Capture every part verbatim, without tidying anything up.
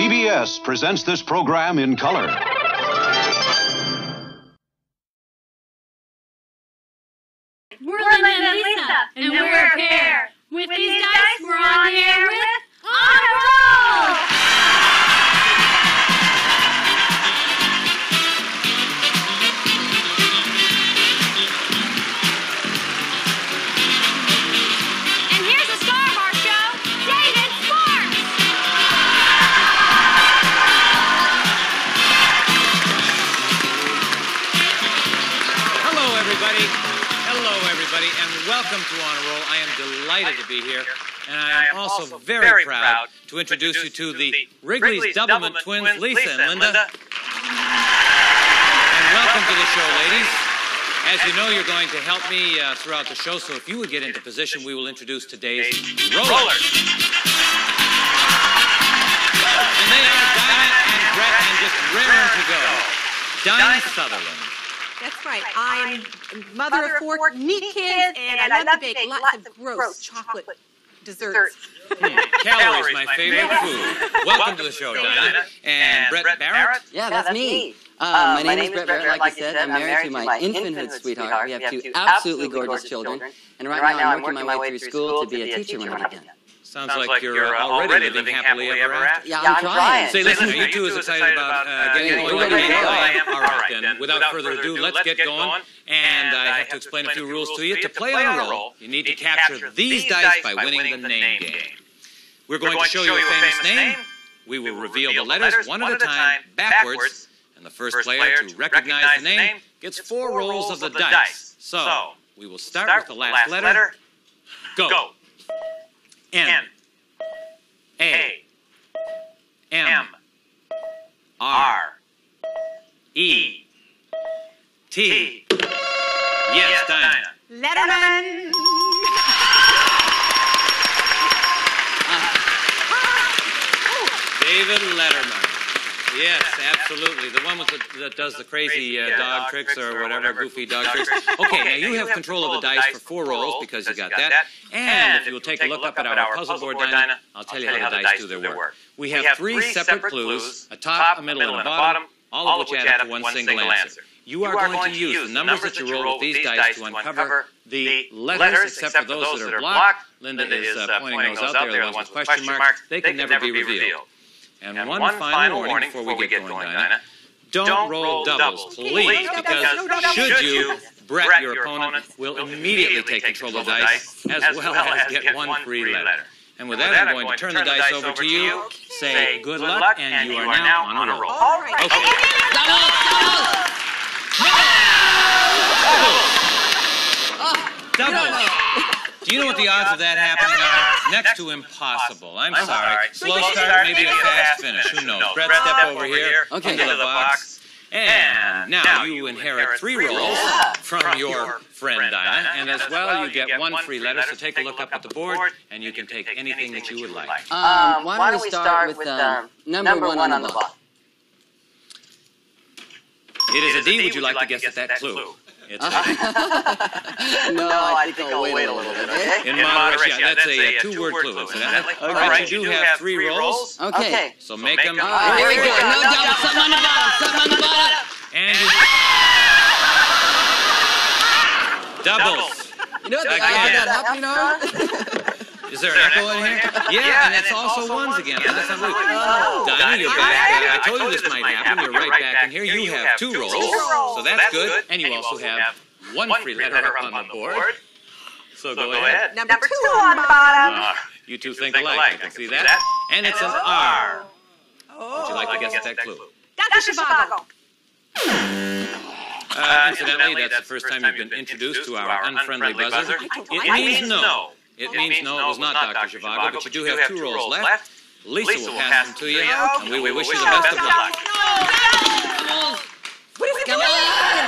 C B S presents this program in color. We're Linda and Lisa, and we're a pair. With these dice, we're on the air with On a Roll! And here's the star of our show, David Sparks! Hello, everybody. Hello, everybody, and welcome to On a Roll. I am delighted to be here, and I am also very proud to introduce you to the Wrigley's Doublemint twins, Lisa and Linda. And welcome to the show, ladies. As you know, you're going to help me uh, throughout the show, so if you would get into position, we will introduce today's rollers. And they are Diane and Brett, and just raring to go. Diane Sutherland. That's right. I'm mother of four neat kids, and I love to bake lots of gross chocolate desserts. Hmm. Calories, my favorite food. Welcome to the show, Diana. And Brett Barrett? Yeah, that's me. Uh, my name is Brett Barrett, like you said. I'm married to my infanthood sweetheart. We have two absolutely gorgeous children. And right now I'm working my way through school to be a teacher when I can. Sounds like you're uh, already living happily ever after. Yeah, I'm trying. Say, listen, are you two as excited about uh, getting going like I am? All right, then, without further ado, let's get going. And I have to explain a few rules to you. To play on a roll, you need to capture these dice by winning the name game. We're going to show you a famous name. We will reveal the letters one at a time, backwards. And the first player to recognize the name gets four rolls of the dice. So, we will start with the last letter. Go. N, A, M, R, E, T. Yes, Diana. Letterman. David Letterman. Yes, absolutely. The one with the, that does the crazy uh, dog tricks or whatever, goofy dog tricks. Okay, now you have control of the dice for four rolls because you got that. And if you will take a look up at our puzzle board, Dinah, I'll tell you how the dice do their work. We have three separate clues, a top, a middle, and a bottom, all of which add up to one single answer. You are going to use the numbers that you roll with these dice to uncover the letters, except for those that are blocked. Linda is uh, pointing those out there, the ones with question marks. They can never be revealed. And, and one, one final warning before we get going, Dinah. Don't, don't roll doubles, please, because should you, Brett, your opponent, will immediately take control of the dice, as well as get one free letter. And with that, I'm going to turn the dice over to you, say good luck, and you are now on a roll. Okay. Doubles! Doubles! Do you know what the odds of that happening are? Next to impossible. I'm sorry. Slow start, maybe a fast finish. Who knows? Brett, step over here into the box. And now you inherit three rolls from your friend Diana. And as well, you get one free letter. So take a look up at the board, and you can take anything that you would like. Um, why don't we start with um, number one on the block? It is a D. Would you like to guess at that clue? It's no, I think I'll wait a little bit. Okay? In moderation, yeah, that's a two-word clue. All right, you do have three rolls. Okay. So make them. All right, here we go. No doubt. Something on the bottom. Something on the bottom. And you... doubles. You know what the odds of that happening are? Is there an echo in here? Yeah, and it's also ones again. That's not oh. Dinah, you're back. I told you this might happen. You're right back in here. You have two rolls, so that's good. And you also have one free letter up on the board. So go ahead. Number two on the bottom. Uh, you two think alike. You can see that. And it's an R. Would you like to guess at that clue? Doctor Zhivago. Uh, incidentally, that's the first time you've been introduced to our unfriendly buzzer. It means no. It means no, it was not Doctor Zhivago, but you do have two rolls left. Lisa will pass them to you, and we will wish you the best of luck. What is it doing?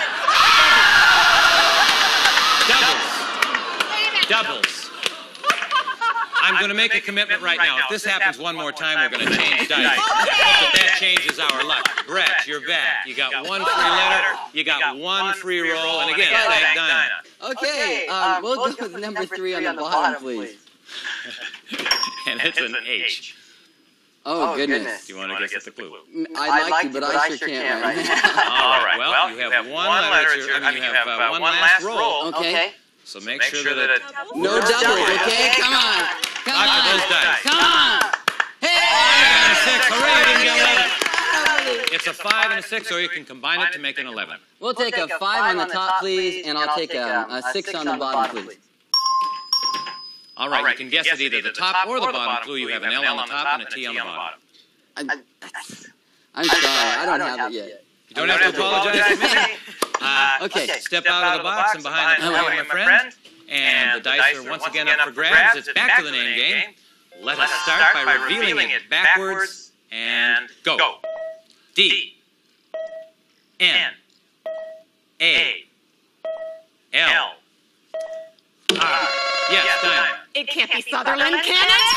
Doubles. Doubles. I'm going to make a commitment right now. If this happens one more time, we're going to change dice. But that changes our luck. Brett, you're back. You got one free letter, you got one free roll, and again, thank Dinah. Okay, um, we'll go with number three on the bottom, please. And it's an H. Oh, goodness. Do you want to guess at the clue? I'd like to, but I sure can't right now. All right. Well, you have one letter. At your, I mean, you have uh, one last roll. Okay. So make sure that it... No doubles, okay? Come on. Come Knock on. those dice. Come on. Hey! Five and a six. Hooray, you didn't get eleven. It's a five and a six, or you can combine it to make an eleven. We'll take a five on the top, please, and I'll take a, a six on the bottom, please. All right, you can guess at either the top or the bottom clue. You have an L on the top and a T on the bottom. I'm, I'm sorry, I don't have it yet. You don't have to apologize to me. Uh, Okay. Step out of the box and behind the clue, my friend. And the dice are once again up for grabs. It's back to the name game. Let us start by revealing it backwards and go. D N A L R. Yes, Diane. It can't be Sutherland, can it?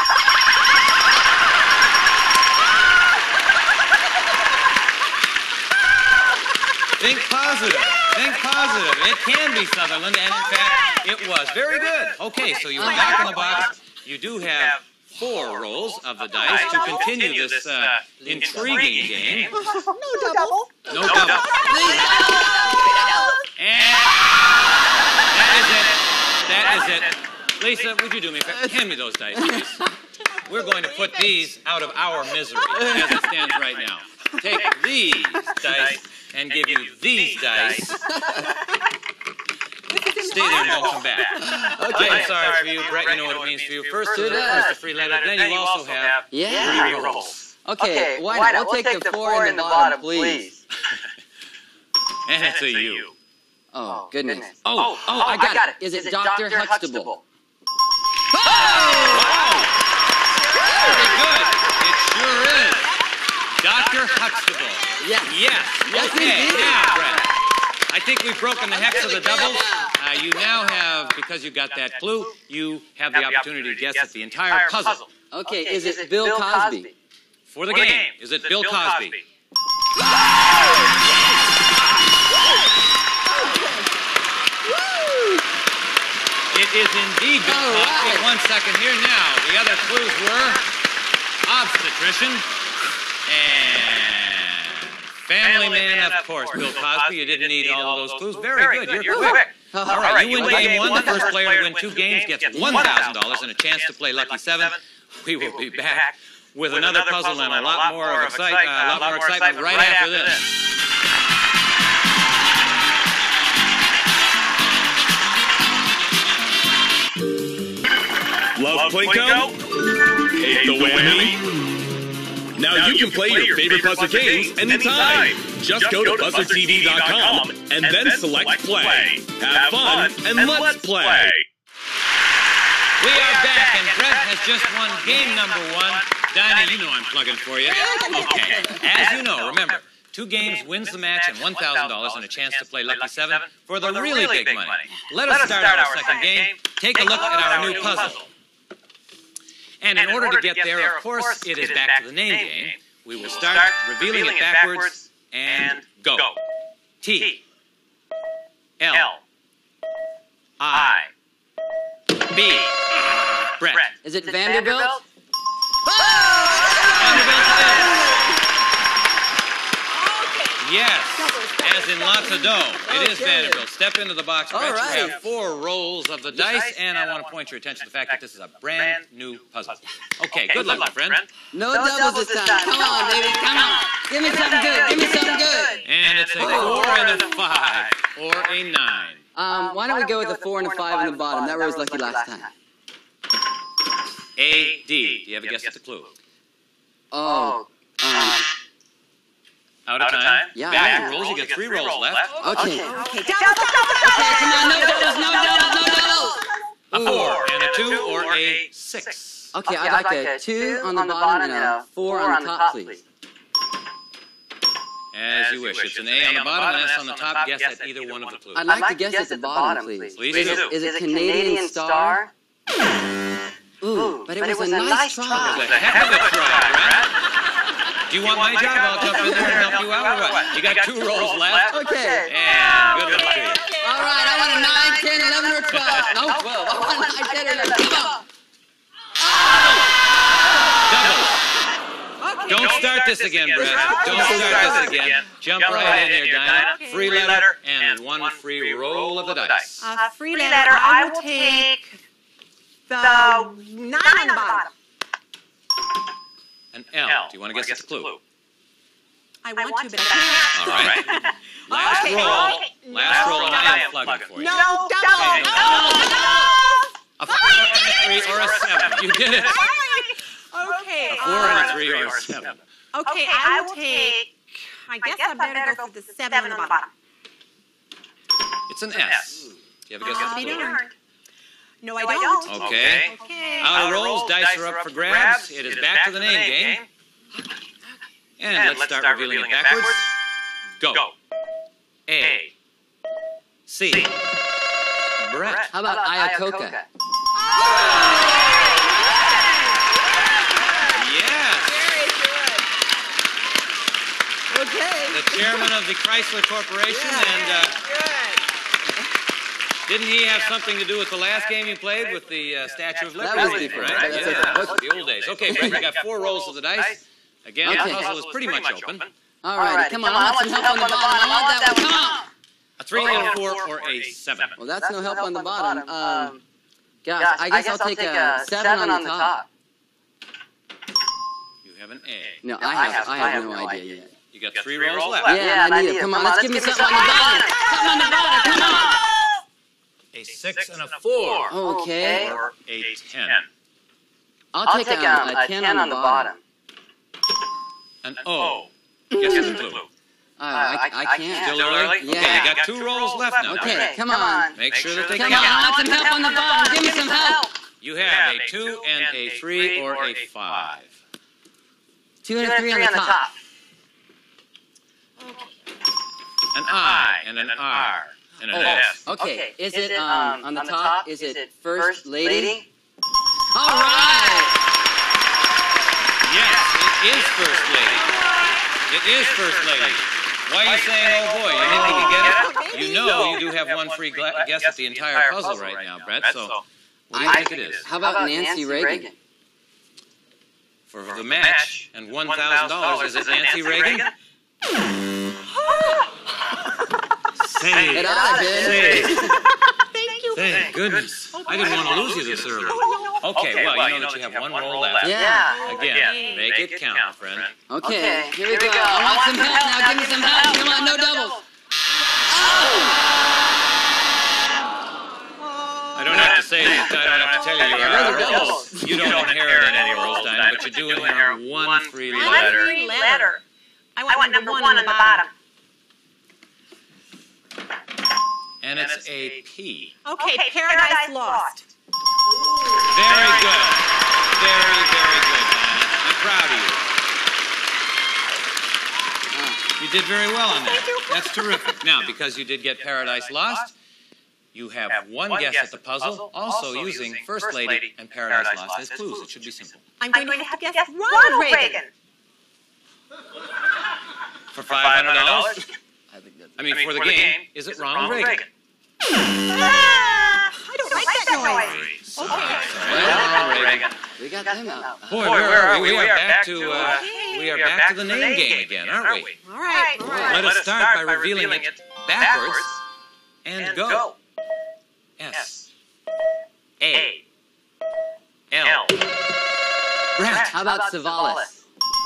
Think positive. Think positive. It can be Sutherland, and in fact, it was. Very good. Okay, so you are back in the box. You do have four rolls of the dice to continue this uh, intriguing game. No double. No double. And that is it. That is it. Lisa, would you do me a favor? Hand me those dice, please. We're going to put these out of our misery as it stands right now. Take these dice and give you these dice. Stay there and don't come back. Okay. I'm sorry for you, Brett. You know what it means for you. First, uh, first the free letter. Then you also have Yeah. three rolls. Okay, why not? We'll take the four in the bottom, please. And it's a U. Oh, goodness. Oh, Oh, I got it. Is it Doctor Huxtable? wow! Very good. It sure is. Doctor Huxtable. Yes. Yes. Yes, Okay. indeed. Now, Brett, I think we've broken the hex of the doubles. Uh, you now have, because you got that clue, you have the opportunity to guess at the entire puzzle. Okay, is it Bill Cosby? For the game, is it Bill Cosby? It is indeed Bill All Cosby. right. One second here now. The other clues were obstetrician and family man, of course, Bill Cosby. You didn't need all of those clues. Very good. You're quick. All right, you win game one. The first player to win two games gets one thousand dollars and a chance to play Lucky Seven. We will be back with another puzzle and a lot more of excite, uh, a lot more excitement right after this. Love Plinko? Hate the whammy? Now you can play your favorite puzzle games anytime. Just go to buzzer t v dot com and then select play. Have fun and let's play. We are back, and Brett has just won game number one. Diane, you know I'm plugging for you. Okay. As you know, remember, two games wins the match and one thousand dollars and a chance to play Lucky Seven for the really big money. Let us start our second game. Take a look at our new puzzle. And in order to get there, of course, it is back to the name game. We will start revealing it backwards and go. T L I B. Brett. Is it Vanderbilt? Vanderbilt it is. Yes, as in lots of dough. It is Vanderbilt. Step into the box, Brett. You have four rolls of the dice, and I want to point your attention to the fact that this is a brand new puzzle. Okay, good luck, my friend. No doubles this time. Come on, baby. Come on. Give me something good. Give me something good. And it's a four and a five, or a nine. Um, why don't we go with the four and a five on the bottom? That was lucky last time. A, D. Do you have a guess at the clue? Oh. Um, Out of time? Yeah, Back yeah. to rolls. You get three rolls left. okay. Okay, double, double, double. Okay, come on. No doubles. No doubles. No doubles. A four and a two, or a six. Okay, I'd like a two on the bottom and a four on the top, please. As you wish. It's an A on the bottom and an S on the top. Guess at either one of the clues. I'd like to guess at the bottom, please. Please Is do. it, is it Canadian Star? Ooh, but it was a nice try. It was a heck of a try, Brett. Do you want my job? I'll jump in there and help you out, or what? You got two rolls left. Okay. And good luck to you. All right, I want a nine, ten, eleven, or twelve. No, twelve. I want a nine, ten, or eleven. Come on. Double. this again, Brett. Don't start this again. Jump right in there, Diane. Free letter and one free roll of the dice. A free letter, I will take the nine on the bottom. An L. Do you want to guess the clue? I want to, but I can't. All right. Last Okay, roll. okay. Last roll, and I am plugging for you. No, double. Okay, No. A four, a three, or a seven. You did it. Okay. A four, and a three, or a seven. Okay, I will take, I guess I better go for the seven on the bottom. It's an S. Do you have a guess at the clue? No, I don't. Okay. Okay. Out of rolls, dice are up for grabs. It is back to the name game. And let's start revealing it backwards. Go. A. C. Brett. How about Iacocca? Yes. Very good. Okay. The chairman of the Chrysler Corporation. And uh, didn't he have something to do with the last game you played with the uh, Statue of Liberty? That was different. Right? That's Yeah, okay. that's the old days. Okay, Brett, you got four rolls of the dice. Again, Okay. the puzzle is pretty much open. All right, come on, I want some help on the bottom. I want that one. Come on. A three, and a four, or a seven. Well, that's no help on the bottom. Um, gosh, I guess I'll take a seven on the top. You have an A. No, I have, I have no idea yet. You got three rolls left. Yeah, I need it. Come on, let's give me something on the bottom. Something on the bottom. Come on. A six and a four. Okay. Or a ten. I'll take a, a ten on the bottom. An O. Guess the clue. Uh, I, I can't. Still early? Yeah. Okay, you got two rolls left now. Okay, come on. Make sure that they Come on, count. I want some help on the bottom. Give me some help. You have a two and a three or a five. Two and a three on the top. An I and an R and an S. Okay, is it um, on the top? Is it first lady? All right. Yes, it is first lady. It is first lady. Why are you saying, oh boy, you think you can get it? You know you do have one free guess at the entire puzzle right now, Brett, so what do you think it is? How about Nancy Reagan? For the match and one thousand dollars, is it Nancy Reagan? Say, It ought to be. say, Thank you. thank goodness. I didn't want to lose you this early. Okay, well, you know that you have one roll left. Yeah. Again, make it count, my friend. Okay, here we go. I want some help now. Give me some help. Come on, no doubles. I don't have to say that. I don't have to tell you you inherit rolls. You don't inherit any rolls, Diane, but you do inherit one free One letter. free letter. I want number one on the bottom. And it's a P. Okay, Paradise Lost. Very good. Very, very good, Diane. I'm proud of you. You did very well on that. That's terrific. Now, because you did get Paradise Lost, you have one guess at the puzzle, also using First Lady and Paradise Lost as clues. It should be simple. I'm going to have to guess Ronald Reagan. For five hundred dollars? I think that's I mean, for the game, is it Ronald Reagan? Ah, I don't like that noise. Sorry, Okay. sorry, Ronald Reagan. we got them out. Boy, where are we? We are back to uh, we are back to the name game again, aren't we? All right. All right. Let us start by revealing it backwards and go. S A L. Brett. How about Savalas?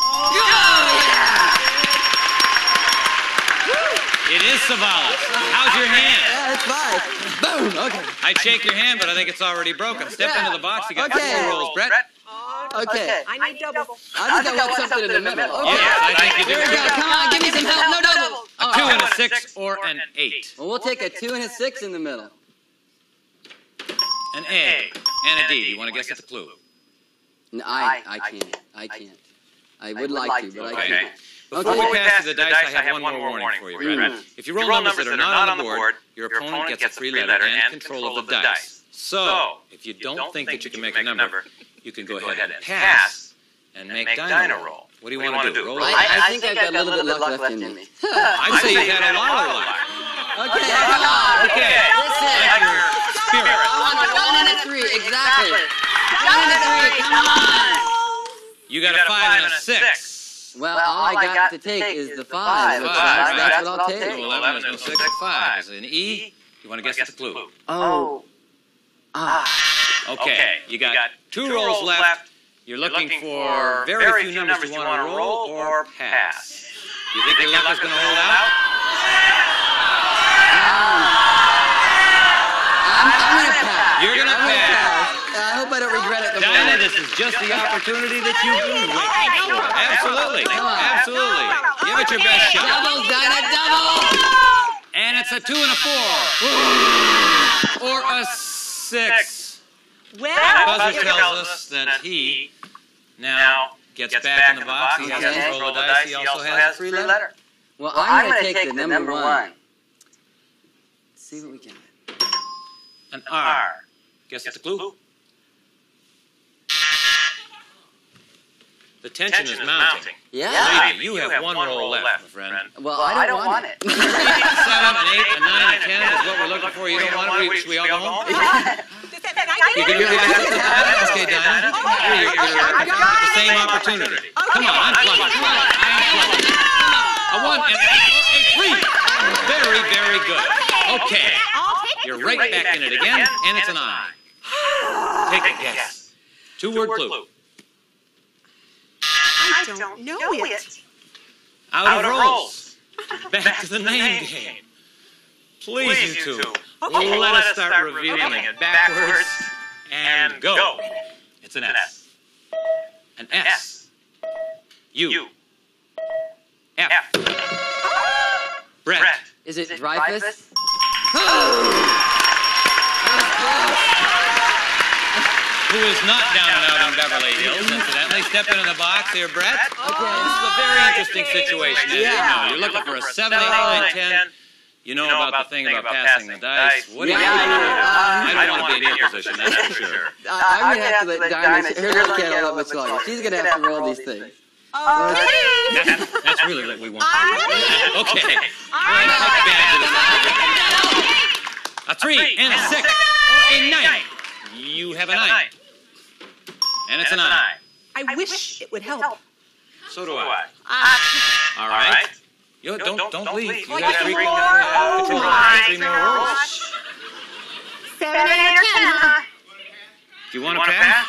It is Savalas. How's your hand? Yeah, it's fine. Boom. Okay. I'd shake your hand, but I think it's already broken. Step Yeah. into the box. You got Okay. four rolls, Brett. Okay. I need double. I think I want something in the middle. Okay. Yes, I think you Here we do. go. Come on, give me some help. No doubles. A two and a six or an eight. Well, we'll take a two and a six in the middle. An A and a D. Do you want to guess at the clue? No, I, I can't. I can't. I would like to, but I Okay. can't. Before Okay. we pass to the dice, I have one more warning for you, Brett. If you roll numbers that are not on the board, your opponent gets a free letter and control of the dice. So, if you don't think that you can make a number, you can go ahead and pass and make Dino roll. What do you want to do? Roll I, it. I think I've got a little bit of luck left in me. I'd say you've had a lot of luck. Okay, come on. Okay. Listen. Like your spirit. I want a one and a three, exactly. One and a three, come on. You got a five and a six. Well, all I got to take is the five. Five, That's, right. that's what I'll take. eleven, there's no six, five. Is it an E? You want to guess the clue? Oh. Ah. Okay, you got two rolls left. You're looking for very few numbers you want to roll or pass. You think your luck is going to hold out? I'm, I'm going to pass. You're going to I'm gonna pass. I hope I don't regret it. Diana, this is just the opportunity that you've been waiting for. Absolutely. Absolutely. Give it your best shot. Double, Diana, double! And it's a two and a four. Or a six. Well, The buzzer tells us that he now gets back in the box. He has Okay. control of the dice. He also has a three letter. Well, I'm going to take the number one. Let's see what we can do. An R. Guess the clue? The tension is mounting. Yeah. Lady, you have one roll left, my friend. Well, I don't, want, it. Seven, an eight, a nine, a ten is what we're looking for. You don't want it? Should we all go home? You can do that. Okay, Diana. You're, you're, you're the same opportunity. Come on, I'm plugging. Come on, I'm plugging. A one and a three. Very, very good. Okay. You're right back in it again, and it's an I. Take a guess. Two-word clue. I don't know it. Out of rolls. Back to the name game. Please, you two. Okay. Let us start revealing it backwards and go. It's an S. An S. U. F. Brett. Is it Dreyfus? Who is not down and out in Beverly Hills, incidentally. Step into the box here, Brett. Okay. This is a very interesting situation, as you know. You're looking for a seven, eight, nine, ten. You know about the thing about passing the dice. What do you Yeah, do? I I don't want to be in your position, that's for sure. I'm going to have to let Diana, her look at it a little bit longer. She's going to have to roll these things. That's, that's really what we want. Okay. Go ahead and take advantage of this. A three and a six or a nine. You have a nine. And it's an I. I wish it would help. So do I. Uh, All right. You don't don't, don't leave. You Like got three three more? more. Oh Three more. my Three more rolls. seven, eight, or ten, huh? Do you want to pass?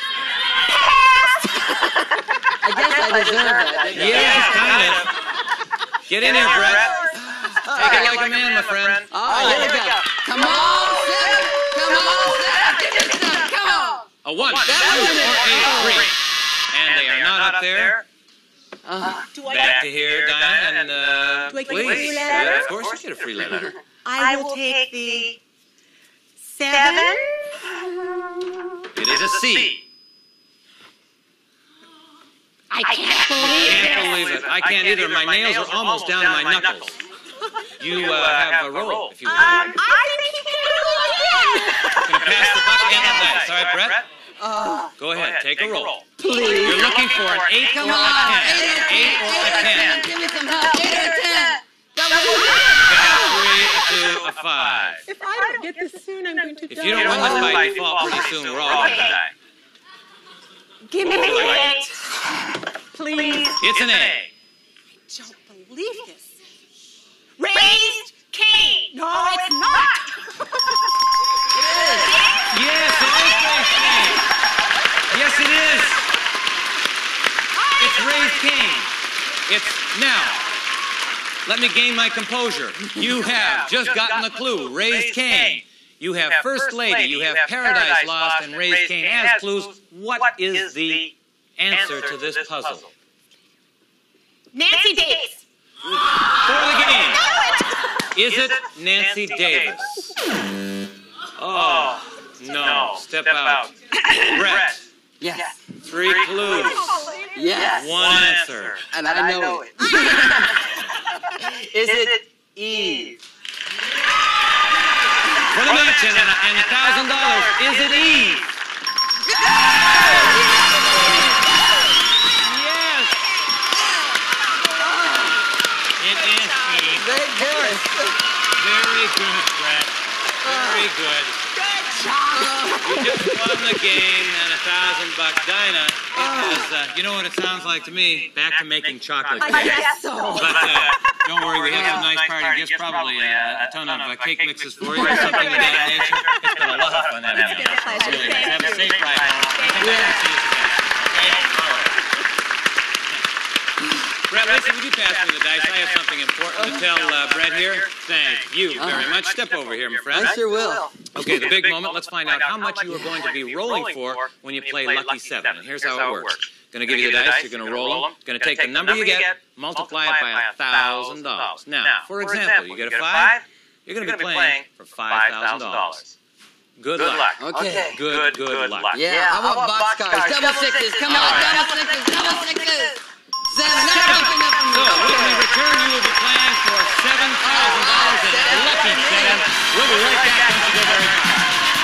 I guess I deserve that. Yes, kind of. Get in here, Brett. Take it like a man, my friend. All right, here we go. Come on, Sam. Come on, Sam. Give me some. Come on. A one, two, or a three. And they are not up there. Uh, Do I Back get? to here, Diane, and uh, Do I get a please. free letter? Yeah, of course you get a free letter. I will take the seven. It is a C. I can't believe Can't believe it. I can't either. My nails are almost down to my knuckles. You uh, have a roll, if you would Um, like. I think he can do it again. Can pass the buck and the dice. All right, Brett? uh, Go ahead, take a roll. please. You're looking for an eight or Come a on. ten. Eight or Eight or a ten. Give me some help. Eight or ten. Double. Got a three, a two, a five. If I don't get this soon, I'm going to If you don't win this by default pretty soon, we're all going to die. Give me the eight. Please. It's an A. I don't believe this. Raised cane. No, it's not. Yes, it is raised cane. Yes, it is. It's raised cane. It's now. Let me gain my composure. You have just gotten the clue. Raised cane. You have First Lady. You have Paradise Lost and Raised cane as clues. What is the answer to this puzzle? Nancy Davis. For the game. Is it Nancy Davis? Oh, no. Step out. Brett. Yes. Three clues. Yes. One answer. And I know it. Is it Eve? For the match and a thousand dollars, is it Eve? Yes. It is Eve. Thank goodness. Very good, Brett. Very good. Good job. You just won the game and a thousand bucks. Dinah, it was, uh, you know what it sounds like to me? Back to making chocolate I cake. guess so. But uh, don't worry, we have some nice party gifts, probably uh, a ton of uh, cake mixes for you or something of that nature. It's been a lot of fun having you. Really, have a safe ride home. See you soon. Okay? All right. Brett, listen, would you pass me the dice? I have something important to tell uh, Brett here. Thank you very much. Step over here, my friend. I sure will. Okay, the big moment. Let's find out how much you are going to be rolling for when you play Lucky Seven. And here's how it works. Going to give you the dice. You're going to roll them. Going to take the number you get, multiply it by a thousand dollars. Now, for example, you get a five. You're going to be playing for five thousand dollars. Good luck. Okay. Good, good luck. Yeah, I want boxcars. Double sixes. Come on, double sixes, double sixes. Seven. So, when we return, you will be playing for seven thousand dollars and Lucky Seven. We'll be right back. Don't you go very far.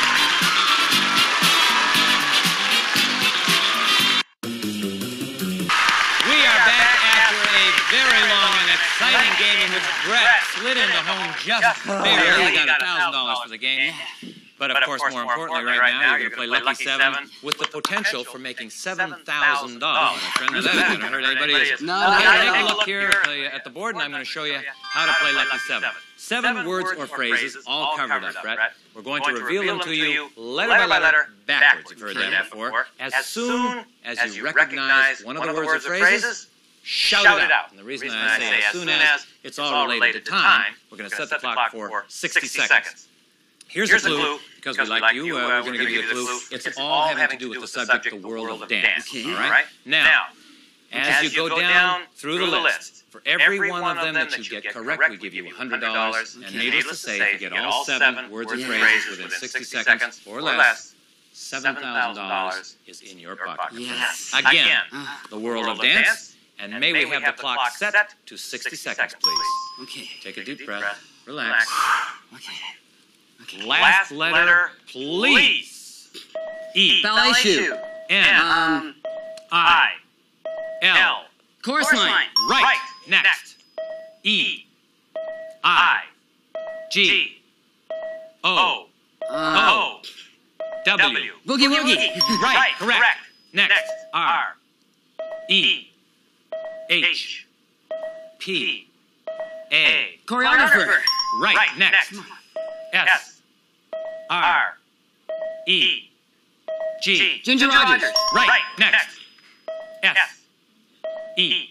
We are back after a very long and exciting game in which Brett slid into home just barely. He got a thousand dollars for the game. But of course, more importantly, right now, you're going to play Lucky Seven with the potential for making seven thousand dollars. My friend, that's not going to hurt anybody. No, Okay, no, take no. a look here at the board, and I'm going to show you how to play Lucky Seven. Seven words or phrases, all covered up, Brett. We're going to reveal them to you letter by letter, backwards. You've heard that before. As soon as you recognize one of the words or phrases, shout it out. And the reason I say as soon as, it's all related to time. We're going to set the clock for sixty seconds. Here's, Here's the clue, clue because, because we like you, uh, we're going to give you the clue. It's, it's all having to do with the subject, the world of dance. Okay. All right? Now, as you go down through the list, for every one of them that you get correct, we give you one hundred dollars. And needless to say, if you get all seven words and phrases within sixty seconds or less, seven thousand dollars is in your pocket. Yes. Again, the world of dance, and may we have the clock set to sixty seconds, please. Okay. Take a deep breath. Relax. Okay. Last letter, please. E. Ballet shoe. N. Um. I. L. Chorus line. Right. Next. E. I. G. O. O. W. Boogie woogie. Right. Correct. Next. R. E. H. P. A. Choreographer. Right. Next. S. R. E. G. Ginger Rogers. Right. Next. F. E.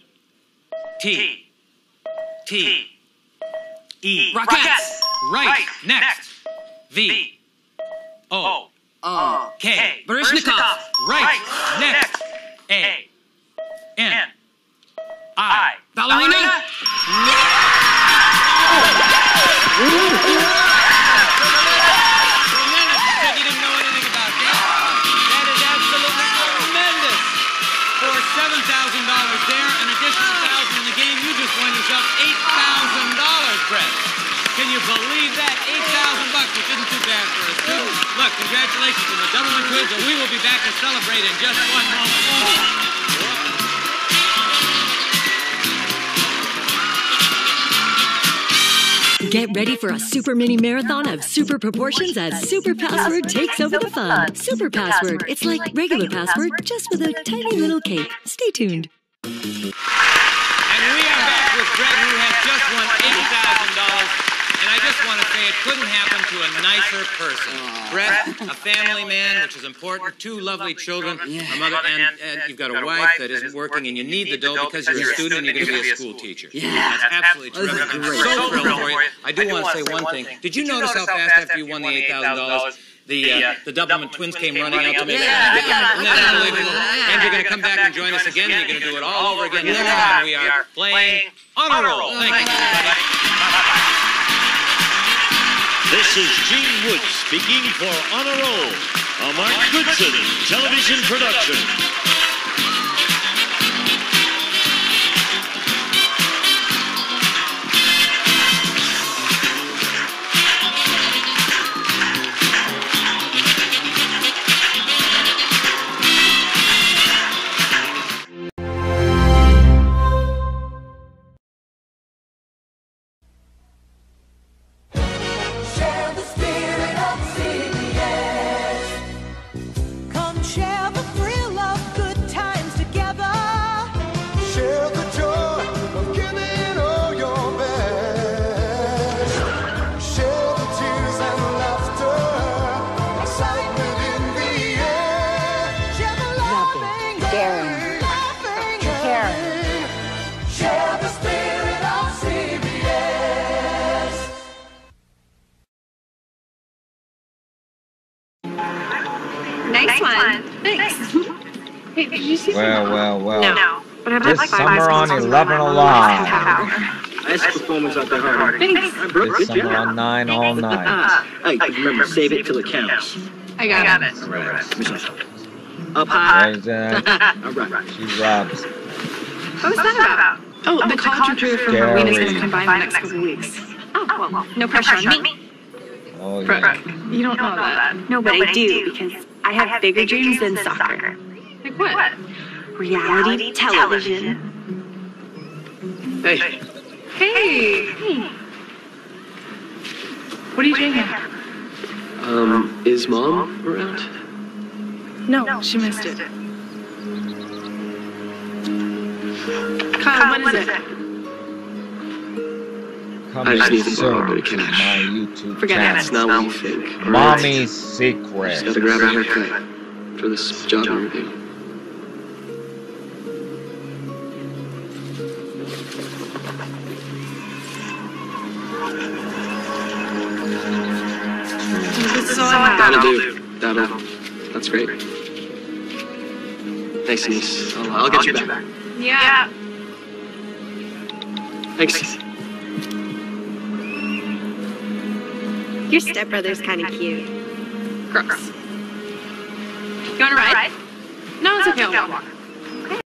T. T. E. Rockettes. Right. Next. V. O. Uh. K. Baryshnikov. Right. Next. A. N. I. Ballerina. seven thousand dollars there, an additional one thousand dollars in the game. You just won yourself eight thousand dollars, Brett. Can you believe that? eight thousand bucks, which isn't too bad for a student. Look, congratulations to the Doubleman Twins, and we will be back to celebrate in just one moment. Get ready for a super mini marathon of super proportions as Super Password takes over the fun. Super Password, it's like regular password, just with a tiny little cake. Stay tuned. And we are back with Brett, who has just won eight thousand dollars. And I just want to say it couldn't happen to a nicer person. Brett, a family man, which is important, two lovely children, a mother, and, and you've got a wife that isn't working, and you need the dough because you're a student and you're going to be a school teacher. Yeah. That's absolutely terrific. I'm so thrilled for you. I do want to say one thing. Did you notice how fast after you won the eight thousand dollars, the uh, the Doubleman Twins came running out to make it? Isn't that unbelievable? And you're going to come back and join us again, and you're going to do it all over again next time we are playing Honor Roll. Thank you, everybody. This is Gene Wood speaking for On a Roll, a Mark Goodson television production. Share the spirit of C B S. nice one. Thanks. Hey, did you see Well, well, well. No. But I This summer on eleven alive. Nice performance out there, Hardy. Thanks. Hi, Brooke. This Good summer job. on nine all night. Hey, remember, save it till it counts. I got it. All right. Miss us. Up high. There's, uh, All right. she robs. What was that about? Oh, the college recruiter from Scary. Marina is going to come by in the next couple of weeks. Oh, well, no pressure on me. Oh, Brooke, yeah. you don't know that. No, but I do, because I have bigger dreams than soccer. Like what? Reality television. Hey. Hey! Hey. What are you doing here? Um, is Mom around? No, she missed it. Kyle, what is it? Come I just need to borrow a soon bit of to cash. my YouTube Forget it. channel. It's not what you think. all right? Mommy's Just Secret. gotta grab a haircut for this job interview. This is all I have. That'll do. That'll. That's great. Thanks, niece. I'll, I'll get you back. Yeah. Thanks. Your stepbrother's kind of cute. Gross. You want to ride? No, it's okay. I'll walk.